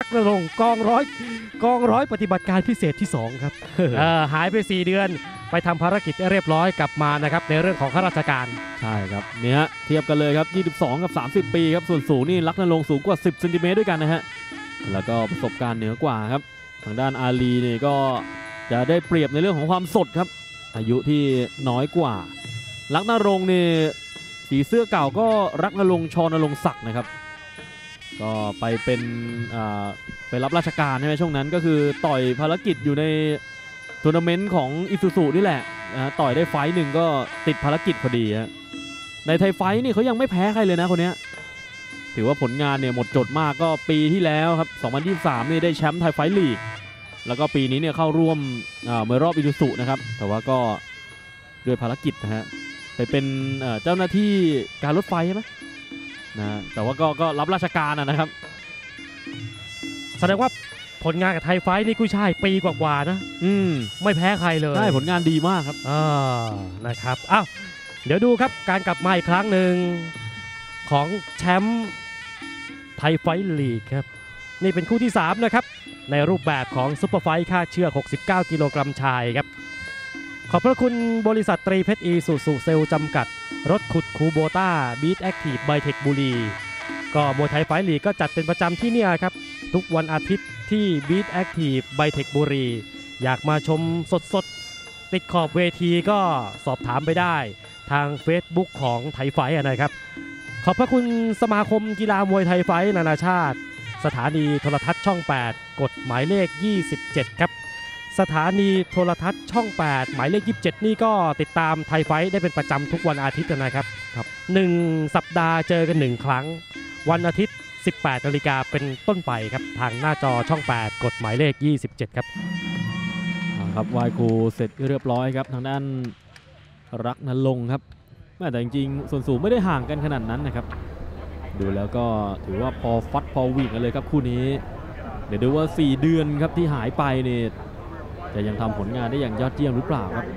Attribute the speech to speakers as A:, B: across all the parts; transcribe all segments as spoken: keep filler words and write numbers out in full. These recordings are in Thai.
A: นรงค์กองร้อยกองร้อยปฏิบัติการพิเศษที่สองครับ หายไปสี่เดือนไปทำภารกิจเรียบร้อยกลับมานะครับในเรื่องของข้าราชการ
B: ใช่ครับเนี่ยเทียบกันเลยครับยี่สิบสองกับสามสิบปีครับส่วนสูงนี่ลักษณะลงสูงกว่าสิบเซนติเมตรด้วยกันนะฮะแล้วก็ประสบการณ์เหนือกว่าครับทางด้านอาลีเนี่ยก็จะได้เปรียบในเรื่องของความสดครับอายุที่น้อยกว่าลักษณะลงนี่สีเสื้อเก่าก็รักนรงค์ชนรงค์ศักดิ์นะครับก็ไปเป็นไปรับราชการใช่ไหมช่วงนั้นก็คือต่อยภารกิจอยู่ในทัวร์นาเมนต์ของอิซูซุนี่แหละนะต่อยได้ไฟต์หนึ่งก็ติดภารกิจพอดีฮะในไทยไฟต์นี่เขายังไม่แพ้ใครเลยนะคนนี้ถือว่าผลงานเนี่ยหมดจดมากก็ปีที่แล้วครับสองพันยี่สิบสามนี่ได้แชมป์ไทยไฟต์ลีกแล้วก็ปีนี้เนี่ยเข้าร่วมเมื่อรอบอิซูซุนะครับแต่ว่าก็ด้วยภารกิจนะฮะไปเป็นเจ้าหน้าที่การรถไฟใช่ไหมนะแต่ว่าก็ก็รับราชการนะครับ
A: แสดงว่าผลงานกับไทยไฟท์นี่กุ้ยช่ายปีกว่าๆนะ
B: อืม
A: ไม่แพ้ใครเลย
B: ใช่ผลงานดีมากครับ
A: อ่านะครับอ้าวเดี๋ยวดูครับการกลับมาอีกครั้งหนึ่งของแชมป์ไทยไฟท์ลีกครับนี่เป็นคู่ที่สามนะครับในรูปแบบของซุปเปอร์ไฟท์ค่าเชือกหกสิบเก้ากิโลกรัมชายครับขอบพระคุณบริษัทตรีเพชรอีซูซูเซลจำกัดรถขุดคูโบต้าบีทแอคทีฟไบเทคบุรีก็มวยไทยไฟท์ลีกก็จัดเป็นประจำที่เนี่ยครับทุกวันอาทิตย์ที่ Beat Active ไบเทคบุรีอยากมาชมสดๆติดขอบเวทีก็สอบถามไปได้ทาง Facebook ของไทยไฟท์นะครับขอบพระคุณสมาคมกีฬามวยไทยไฟท์นานาชาติสถานีโทรทัศน์ช่องแปดกฎหมายเลขยี่สิบเจ็ดครับสถานีโทรทัศน์ช่องแปดหมายเลขยี่สิบเจ็ดนี่ก็ติดตามไทยไฟท์ได้เป็นประจำทุกวันอาทิตย์นะครับครับหนึ่งสัปดาห์เจอกันหนึ่งครั้งวันอาทิตย์สิบแปดนาฬิกาเป็นต้นไปครับทางหน้าจอช่องแปดกฎหมายเลขยี่สิบเจ็ดครับ
B: ครับวายครูเสร็จเรียบร้อยครับทางด้านรักนรงค์ครับแต่จริงๆส่วนสูงไม่ได้ห่างกันขนาดนั้นนะครับดูแล้วก็ถือว่าพอฟัดพอวิ่งกันเลยครับคู่นี้เดี๋ยวดูว่าสี่เดือนครับที่หายไปเนี่ยจะยังทำผลงานได้อย่างยอดเยี่ยมหรือเปล่าครับ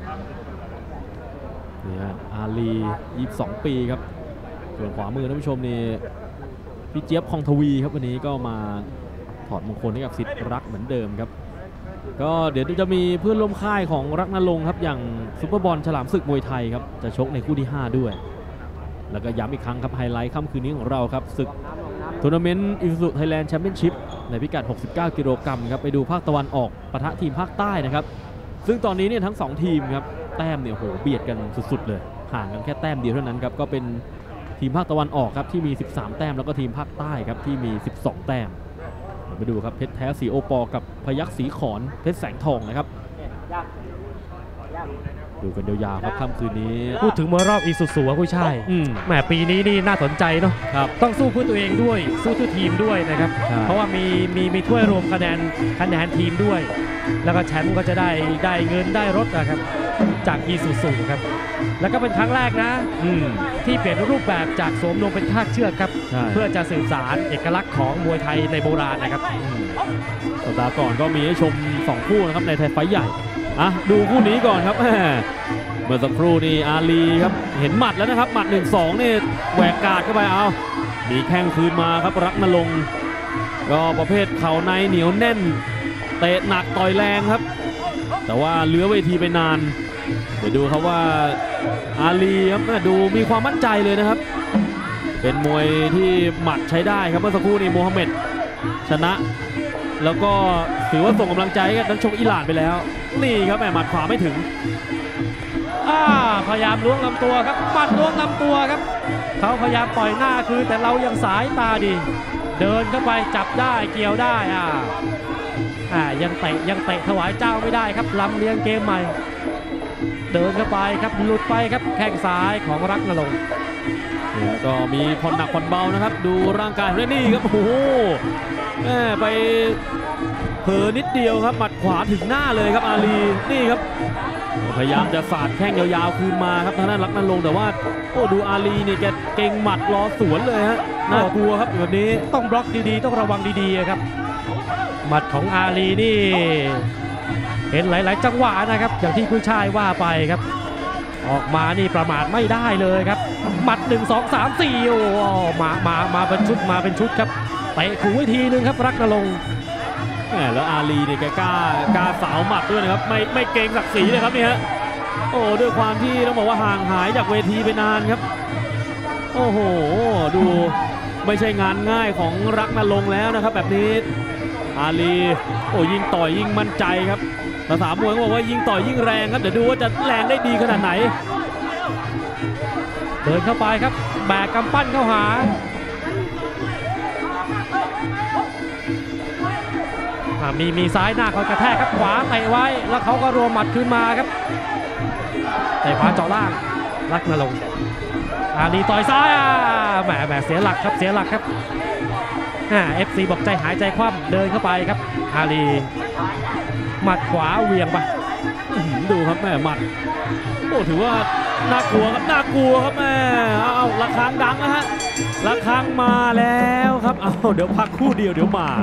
B: นี่ฮะอาลียี่สิบสองปีครับส่วนขวามือท่านผู้ชมนี่พี่เจี๊ยบคองทวีครับวันนี้ก็มาถอดมงคลให้กับสิทธิ์รักเหมือนเดิมครับก็เดี๋ยวจะมีเพื่อนร่วมค่ายของรักนรงค์ครับอย่างซุปเปอร์บอลฉลามศึกมวยไทยครับจะชกในคู่ที่ห้าด้วยแล้วก็ย้ำอีกครั้งครับไฮไลท์ค่ำคืนนี้ของเราครับศึกทัวร์นาเมนต์อิซูซุไทยแลนด์แชมเปี้ยนชิพในพิกัดหกสิบเก้ากิโลกรัมครับไปดูภาคตะวันออกปะทะทีมภาคใต้นะครับซึ่งตอนนี้เนี่ยทั้งสองทีมครับแต้มเนี่ยโหเบียดกันสุดๆเลยห่างกันแค่แต้มเดียวเท่านั้นครับก็เป็นทีมภาคตะวันออกครับที่มีสิบสามแต้มแล้วก็ทีมภาคใต้ครับที่มีสิบสองแต้มไปดูครับเพชรแท้สีโอปอกับพยัคฆ์สีขอนเพชรแสงทองนะครับดูกันยาวๆครับค่ำคืนนี้
A: พูดถึงมวยรอบอีซูซูกุ้ยช่ายแหมปีนี้นี่น่าสนใจเนาะต้องสู้เพื่อตัวเองด้วยสู้เพื่อทีมด้วยนะครับเพราะว่ามีมีมีถ้วยรวมคะแนนคะแนนทีมด้วยแล้วก็แชมป์ก็จะได้ได้เงินได้รถนะครับจากอีซูซูครับแล้วก็เป็นครั้งแรกนะที่เปลี่ยนรูปแบบจากสวมนวมเป็นคาดเชือกครับเพื่อจะสื่อสารเอกลักษณ์ของมวยไทยในโบราณนะครับ
B: สัปดาห์ก่อนก็มีให้ชมสองคู่นะครับในไทยไฟท์ใหญ่อ่ะดูคู่นี้ก่อนครับเมื่อสักครู่นี่อาลีครับเห็นหมัดแล้วนะครับหมัด หนึ่งสอง นี่แหวกกาดเข้าไปเอามีแข้งคืนมาครับรักนรงค์ก็ประเภทเข่าในเหนียวแน่นเตะหนักต่อยแรงครับแต่ว่าเหลือเวทีไปนานเดี๋ยวดูครับว่าอาลีครับดูมีความมั่นใจเลยนะครับเป็นมวยที่หมัดใช้ได้ครับเมื่อสักครู่นี้โมฮัมเหม็ดชนะแล้วก็ถือว่าส่งกำลังใจกับนักชกอิหร่านไปแล้วนี่ครับแหมหมัดขวาไม่ถึง
A: อ่าพยายามล้วงลำตัวครับหมัดล้วงลำตัวครับเขาพยายามปล่อยหน้าคือแต่เรายังสายตาดีเดินเข้าไปจับได้เกี่ยวได้อ่าอ่ายังเตะยังเตะถวายเจ้าไม่ได้ครับลำเลียงเกมใหม่เดินเข้าไปครับหลุดไปครับแข้งซ้ายของรักนรงค์
B: ก็มีผ่อนหนักผ่อนเบานะครับดูร่างกายเรนนี่ครับโอ้โหแม่ไปเผลอนิดเดียวครับหมัดขวาถึงหน้าเลยครับอาลีนี่ครับพยายามจะสาดแข้งยาวๆคืนมาครับทางด้านรักนรงค์แต่ว่าโอ้ดูอาลีเนี่ยแกเก่งหมัดรอสวนเลยฮะน่ากลัวครับแบบนี้
A: ต้องบล็อกดีๆต้องระวังดีๆครับหมัดของอาลีนี่เห็นหลายๆจังหวะนะครับอย่างที่กุ้ยช่ายว่าไปครับออกมานี่ประมาทไม่ได้เลยครับหมัดหนึ่ง สอง สาม สี่โอ้มามามาเป็นชุดมาเป็นชุดครับเตะขู่ไว้ทีนึงครับรักนรงค์
B: แหมแล้วอาลีเนี่ยแกกล้ากล้าสาวหมัดด้วยนะครับไม่ไม่เกรงศักดิ์ศรีเลยครับนี่ฮะโอ้ด้วยความที่ต้องบอกว่าห่างหายจากเวทีไปนานครับโอ้โหดูไม่ใช่งานง่ายของรักนรงค์แล้วนะครับแบบนี้อาลีโอ้ยิงต่อยยิ่งมั่นใจครับภาษามวยเขาบอกว่ายิงต่อยยิ่งแรงครับเดี๋ยวดูว่าจะแรงได้ดีขนาดไหน
A: เดินเข้าไปครับแบกกำปั้นเข้าหามีมีซ้ายหน้าคอยกระแทกครับขวาเตะไว้แล้วเขาก็รวมหมัดคืนมาครับเตะขวาเจาะล่างรักนรงค์อาลีต่อยซ้ายอ่ะแหมแหมเสียหลักครับเสียหลักครับอ่าเอฟซีบอกใจหายใจคว่ำเดินเข้าไปครับอาลีหมัดขวาเวียงไป
B: ดูครับแม่หมัดโอ้ถือว่าน่ากลัวครับน่ากลัวครับแม่เอาระฆังดังนะฮะระฆังมาแล้วครับเอาเดี๋ยวพักคู่เดียวเดี๋ยวมา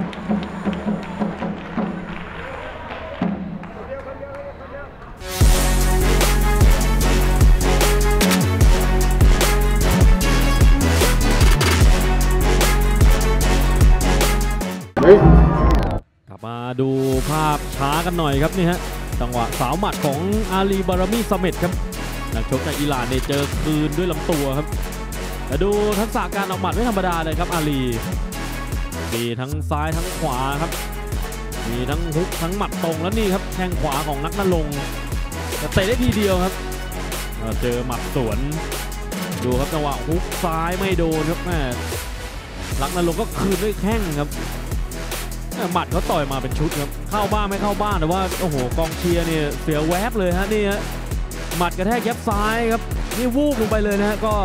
B: กลับมาดูภาพช้ากันหน่อยครับนี่ฮะจังหวะสาวหมัดของอาลีบารามีซาเมตครับนักชกจากอิหร่านเนี่ยเจอคืนด้วยลำตัวครับแต่ดูทักษะการออกหมัดไม่ธรรมดาเลยครับอาลีมีทั้งซ้ายทั้งขวาครับมีทั้งฮุกทั้งหมัดตรงแล้วนี่ครับแข้งขวาของรักนรงค์เตะได้ทีเดียวครับเจอหมัดสวนดูครับจังหวะฮุกซ้ายไม่โดนครับแม่รักนรงค์ก็คืนด้วยแข้งครับหมัดเขาต่อยมาเป็นชุดครับเข้าบ้านไม่เข้าบ้านแต่ว่าโอ้โหกองเชียร์เนี่ยเสียแวบเลยฮะนี่ฮะหมัดกระแทกยับซ้ายครับนี่วูบลงไปเลยนะฮะก็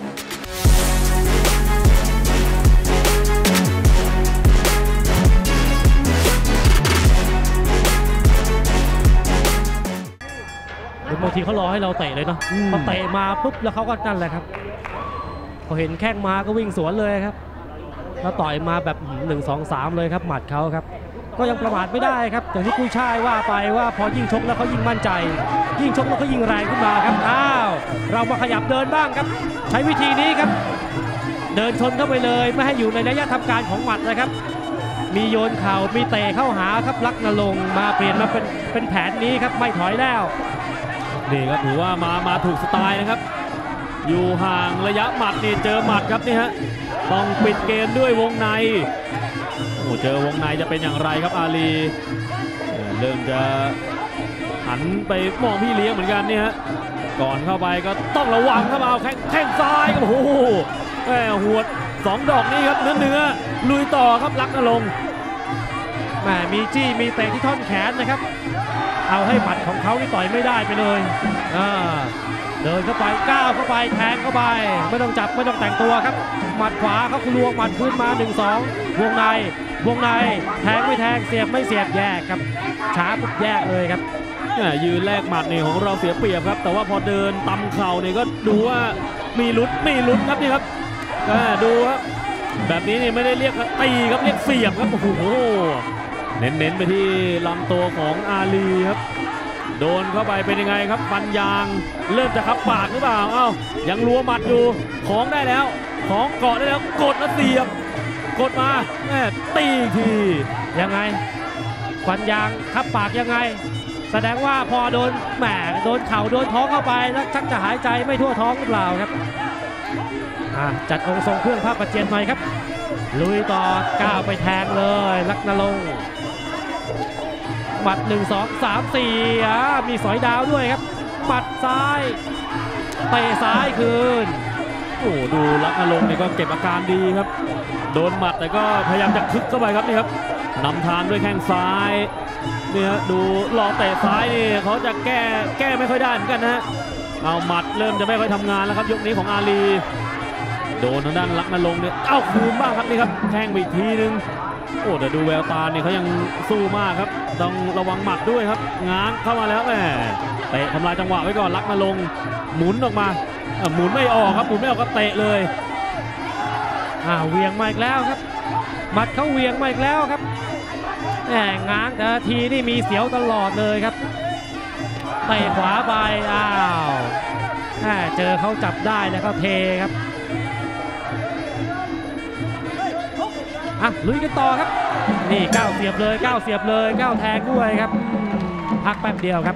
A: บางทีเขารอให้เราเตะเลยเนาะพอเตะมาปุ๊บแล้วเขาก็นั่นแหละครับพอเห็นแข้งมาก็วิ่งสวนเลยครับแล้วต่อยมาแบบหนึ่ง สอง สามเลยครับหมัดเขาครับก็ยังประมาทไม่ได้ครับอย่างที่กู้ชายว่าไปว่าพอยิ่งชกแล้วเขายิ่งมั่นใจยิ่งชกแล้วเขายิ่งแรงขึ้นมาครับอ้าวเรามาขยับเดินบ้างครับใช้วิธีนี้ครับเดินชนเข้าไปเลยไม่ให้อยู่ในระยะทำการของหมัดนะครับมีโยนเข่ามีเตะเข้าหาครับรักนรงค์มาเปลี่ยนมาเป็นเป็นแผนนี้ครับไม่ถอยแล้ว
B: นี่ครับถือว่ามามาถูกสไตล์นะครับอยู่ห่างระยะหมัดนี่เจอหมัดครับนี่ฮะต้องปิดเกมด้วยวงในโอ้เจอวงในจะเป็นอย่างไรครับอาลีเริ่มจะหันไปมองพี่เลี้ยงเหมือนกันนี่ฮะก่อนเข้าไปก็ต้องระวังครับเอาแข้งแข้งซ้ายโอ้โหแหมหัวสองดอกนี้ครับเนื้อเนื้อลุยต่อครับรักนรงค์
A: แหมมีจี้มีเตะที่ท่อนแขนนะครับเอาให้หมัดของเขาที่ต่อยไม่ได้ไปเลยอ่าเดินเข้าไปก้าวเข้าไปแทงเข้าไปไม่ต้องจับไม่ต้องแต่งตัวครับหมัดขวาเขาลวงหมัดขึ้นมา หนึ่ง สอง วงในวงในแทงไม่แทงเสียบไม่เสียบแยกครับช้าปุ๊บแยกเลยครับ
B: ยืนแลกหมัดนี่ของเราเสียเปรียบครับแต่ว่าพอเดินตำเข่านี่ก็ดูว่ามีลุ้นมีลุ้นครับนี่ครับดูครับแบบนี้นี่ไม่ได้เรียกตีครับเรียกเสียบครับโอ้โหเน้นๆไปที่ลำตัวของอาลีครับโดนเข้าไปเป็นยังไงครับฟันยางเริ่มจะขับปากหรือเปล่าเอ้ายังรัวหมัดอยู่ของได้แล้วของเกาะได้แล้วกดแล้วเสียบกดมาแม่ตีที
A: ยังไงฟันยางขับปากยังไงแสดงว่าพอโดนแหมโดนเข่าโดนท้องเข้าไปแล้วชักจะหายใจไม่ทั่วท้องหรือเปล่าครับจัดองค์ทรงเครื่องภาพประเจียนใหม่ครับลุยต่อก้าวไปแทงเลยรักนรงค์หมัดหนึ่ง สอง สาม สี่อ่ามีสอยดาวด้วยครับหมัดซ้ายเตะซ้ายคืน
B: โอ้ดูรักนรงค์นี่ก็เก็บอาการดีครับโดนหมัดแต่ก็พยายามจะคึกเข้าไปครับนี่ครับนำทางด้วยแข้งซ้ายเนี่ยดูรอเตะซ้ายนี่เขาจะแก้แก้ไม่ค่อยได้เหมือนกันนะฮะเอาหมัดเริ่มจะไม่ค่อยทำงานแล้วครับยกนี้ของอาลีโดนทางด้านรักนรงค์เนี่ยเอ้าคืนบ้างครับนี่ครับแข้งไปอีกทีนึงโอ้แต่ดูแววตาเนี่ยเขายังสู้มากครับต้องระวังหมัดด้วยครับง้างเข้ามาแล้วแหมเตะทำลายจังหวะไว้ก่อนรักนรงค์หมุนออกมาหมุนไม่ออกครับหมุนไม่ออกก็เตะเลย
A: อ่าเวียงมาอีกแล้วครับหมัดเขาเวียงมาอีกแล้วครับแหมง้างแต่ทีนี่มีเสียวตลอดเลยครับเตะขวาไปอ้าวเจอเขาจับได้แล้วก็เทครับอ่ะลุยกันต่อครับนี่ก้าวเสียบเลยก้าวเสียบเลยก้าวแทงด้วยครับพักแป๊บเดียวครับ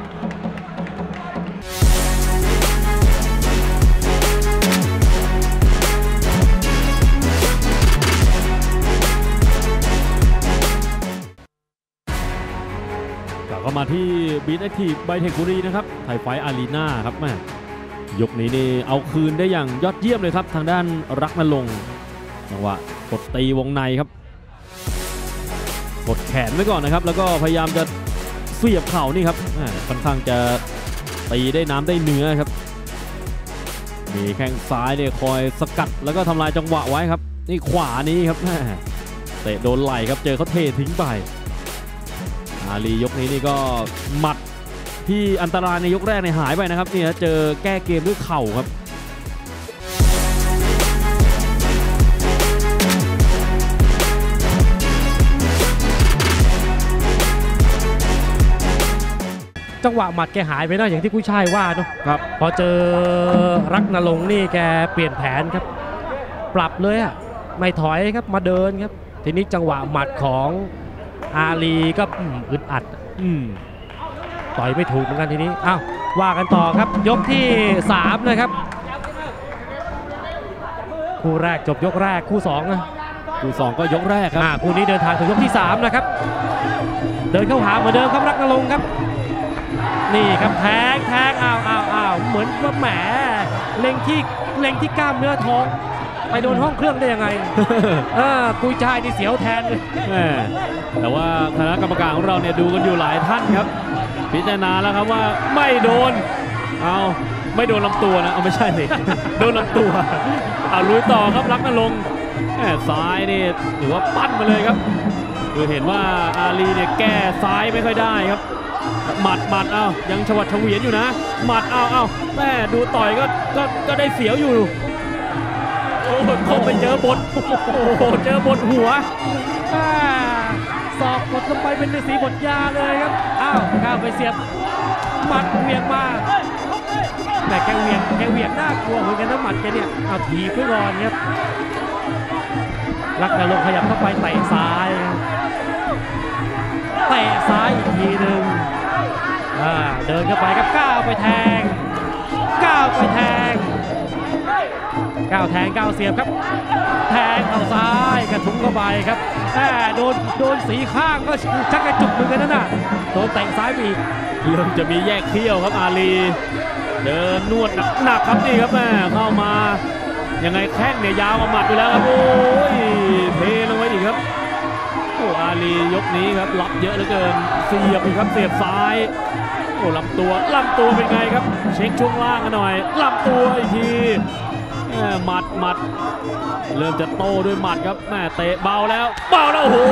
B: ก็มาที่บีทแอคทีฟไบเทคบุรีนะครับไทยไฟท์อารีนาครับแม่ยกนี้นี่เอาคืนได้อย่างยอดเยี่ยมเลยครับทางด้านรักนรงค์จังหวะกดตีวงในครับกดแขนไว้ก่อนนะครับแล้วก็พยายามจะเสียบเข่านี่ครับค่อนข้างจะตีได้น้ำได้เนื้อครับมีแข้งซ้ายเนี่ยคอยสกัดแล้วก็ทำลายจังหวะไว้ครับนี่ขวานี้ครับเตะโดนไหล่ครับเจอเขาเททิ้งไปอาลียกนี้นี่ก็หมัดที่อันตรายในยกแรกในหายไปนะครับนี่เจอแก้เกมด้วยเข่าครับ
A: จังหวะหมัดแกหายไปนะอย่างที่กุ้ยช่ายว่าเนาะครับพอเจอรักนรงค์นี่แกเปลี่ยนแผนครับปรับเลยอะไม่ถอยครับมาเดินครับทีนี้จังหวะหมัดของอาลีก็อึดอัดอืมต่อยไม่ถูกเหมือนกันทีนี้อ้าวว่ากันต่อครับยกที่สามนะครับคู่แรกจบยกแรกคู่สองนะ
B: คู่สองก็ยกแรกครับ
A: คู่นี้เดินทางถึงยกที่สามนะครับเดินเข้าหาเหมือนเดิมครับรักนรงค์ครับนี่ครับแทงแทงอ้าวอ้าวอ้าวเหมือนว่าแหมเล็งที่เล็งที่กล้ามเนื้อท้องไปโดนห้องเครื่องได้ยังไง เออกุยชายนี่เสียวแทนเลย
B: แต่ว่าคณะกรรมการของเราเนี่ยดูกันอยู่หลายท่านครับพิจารณาแล้วครับว่าไม่โดนเอาไม่โดนลำตัวนะเอาไม่ใช่สิ โดนลำตัวเอาลุยต่อครับรักนรงค์ซ้ายนี่ถือว่าปั้นมาเลยครับคือเห็นว่าอาลีเนี่ยแก้ซ้ายไม่ค่อยได้ครับหมัดหมัดเอายังชวัดเฉวียนอยู่นะหมัดเอาเอาแม่ดูต่อยก็ก็ก็ได้เสียวอยู่โอ้เขาไปเจอบทโอ้โหเจอบทหัว
A: สอบกดลงไปเป็นฤาษีบทยาเลยครับอ้าวก้าวไปเสียบหมัดเวียงมาแต่แกเวียงแกเวียงน่ากลัวเหมือนกันนะหมัดแกเนี่ยเอาถีบไปก่อนครับรักนรงค์ขยับเข้าไปเตะซ้ายเตะซ้ายอีกทีหนึ่งเดินเข้าไปครับก้าวไปแทงก้าวไปแทงก้าวแทงก้าวเสียบครับแทงเอาซ้ายกระทุ้งเข้าไปครับแหมโดนโดนสีข้างก็ชักกระจุกเหมือนกันนั่นน่ะโดนเตะซ้ายไปอีก
B: เริ่มจะมีแยกเขี้ยวครับอาลีเดินนวดหนักครับนี่ครับแม่เข้ามายังไงแข้งเนี่ยยาวกว่าหมัดอยู่แล้วครับโอ้ยเทลงไว้อีกครับโอ้อาลียกนี้ครับรับเยอะเหลือเกินเสียบอีกครับเสียบซ้ายโอ้ลำตัวลำตัวเป็นไงครับเช็คช่วงล่างกันหน่อยลำตัวอีกทีหมัดหมัดเริ่มจะโต้ด้วยหมัดครับแม่เตะเบาแล้วเบาแล้วโอ้โห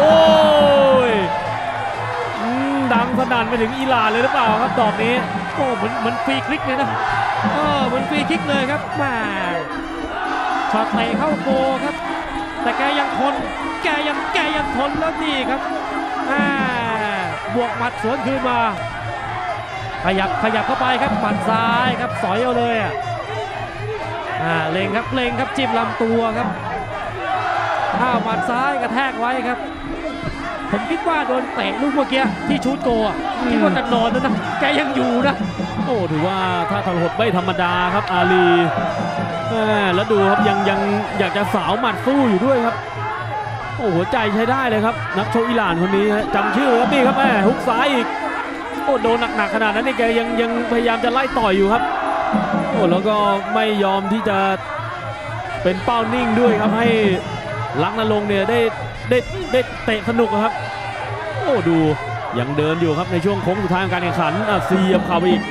B: ดังสนั่นไปถึงอิหร่านเลยหรือเปล่าครับดอกนี้
A: โอ้เหมือนเหมือนฟรีคลิกเลยนะเออเหมือนฟรีคลิกเลยครับแม่ช็อตเตะเข้าโกครับแต่แกยังทนแกยังแกยังทนแล้วนี่ครับอ่าบวกหมัดสวนคืนมาขยับขยับเข้าไปครับหมัดซ้ายครับสอยเอาเลยอ่ะอ่าเล็งครับเล็งครับจิ้มลำตัวครับอ้าวหมัดซ้ายกระแทกไว้ครับผมคิดว่าโดนเตะลูกเมื่อกี้ที่ชูดโกอ่ะคิดว่าจะนอนแล้วนะแกยังอยู่นะ
B: โอ้ถือว่าถ้าทรหดไม่ธรรมดาครับอาลีแล้วดูครับยังยังอยากจะสาวหมัดสู้อยู่ด้วยครับโอ้หัวใจใช้ได้เลยครับนักชกอิหร่านคนนี้จำชื่อครับนี่ครับแม่ฮุกซ้ายอีกโอ้โดนหนักๆขนาดนั้นนี่แกยังยังพยายามจะไล่ต่อยอยู่ครับโอ้แล้วก็ไม่ยอมที่จะเป็นเป้านิ่งด้วยครับให้รักนรงค์เนี่ยได้ได้ได้เตะสนุกครับโอ้ดูยังเดินอยู่ครับในช่วงโค้งสุดท้ายของการแข่งขันเสียบเข่าไปอีก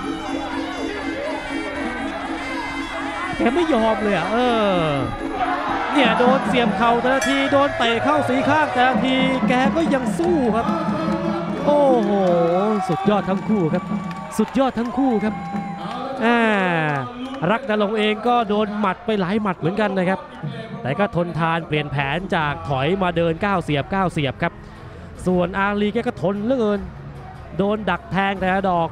A: แกไม่ยอมเลยอ่ะเออเนี่ยโดนเสียบเข่าแต่ละทีโดนเตะเข้าสีข้างแต่ละทีแกก็ยังสู้ครับโอ้โหสุดยอดทั้งคู่ครับสุดยอดทั้งคู่ครับอ่ารักนรงค์เองก็โดนหมัดไปหลายหมัดเหมือนกันนะครับแต่ก็ทนทานเปลี่ยนแผนจากถอยมาเดินก้าวเสียบก้าวเสียบครับส่วนอาลีแกก็ทนเหลือเกินโดนดักแทงแต่ละดอก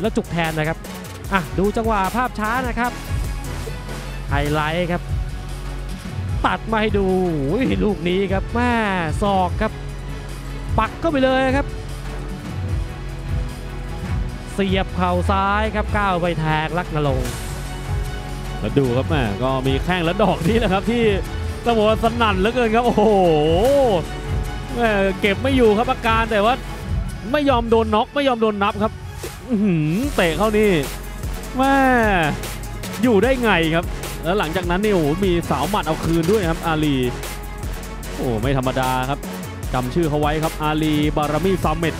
A: แล้วจุกแทนนะครับอ่ะดูจังหวะภาพช้านะครับไฮไลท์ครับตัดมาให้ดูลูกนี้ครับแม่ศอกครับปักเข้าไปเลยครับเสียบเข่าซ้ายครับก้าวไปแทงลักนรงค์
B: แล้วดูครับแม่ก็มีแข้งและดอกนี้นะครับที่ต้องบอกว่าสนั่นเหลือเกินครับโอ้โหแม่เก็บไม่อยู่ครับอาการแต่ว่าไม่ยอมโดนน็อกไม่ยอมโดนนับครับเตะเข้านี่แม่อยู่ได้ไงครับแล้วหลังจากนั้นนี่โอ้โหมีสาวหมัดเอาคืนด้วยครับอาลีโอ้ไม่ธรรมดาครับจำชื่อเขาไว้ครับอาลีบารมีซาเมต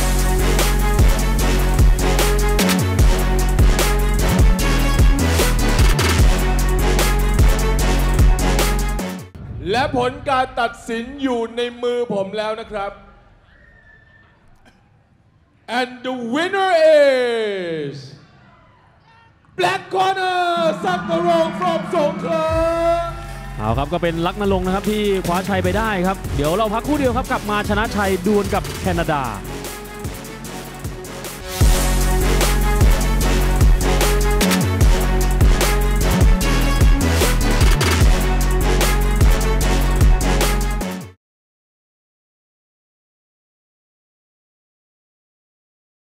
C: และผลการตัดสินอยู่ในมือผมแล้วนะครับ and the winner is Black Corner สักนรงค์ from สงขลา
B: เอาครับก็เป็นลักนรงค์นะครับที่คว้าชัยไปได้ครับเดี๋ยวเราพักครู่เดียวครับกลับมาชนะชัยดวลกับแคนาดา